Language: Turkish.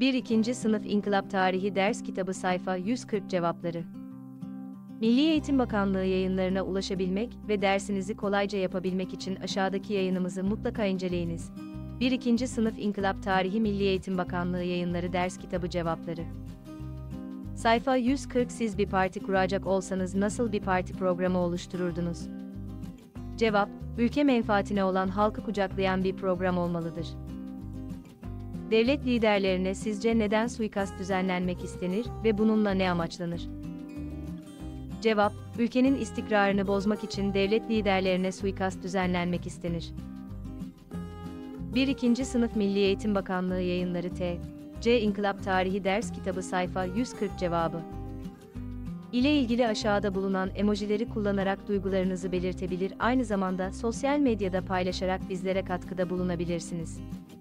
1-2. Sınıf İnkılap Tarihi Ders Kitabı sayfa 140 cevapları. Milli Eğitim Bakanlığı yayınlarına ulaşabilmek ve dersinizi kolayca yapabilmek için aşağıdaki yayınımızı mutlaka inceleyiniz. 1-2. Sınıf İnkılap Tarihi Milli Eğitim Bakanlığı Yayınları Ders Kitabı Cevapları. Sayfa 140. Siz bir parti kuracak olsanız nasıl bir parti programı oluştururdunuz? Cevap, ülke menfaatine olan halkı kucaklayan bir program olmalıdır. Devlet liderlerine sizce neden suikast düzenlenmek istenir ve bununla ne amaçlanır? Cevap, ülkenin istikrarını bozmak için devlet liderlerine suikast düzenlenmek istenir. 1-2. Sınıf Milli Eğitim Bakanlığı Yayınları T.C. İnkılap Tarihi Ders Kitabı sayfa 140 cevabı. İle ilgili aşağıda bulunan emojileri kullanarak duygularınızı belirtebilir, aynı zamanda sosyal medyada paylaşarak bizlere katkıda bulunabilirsiniz.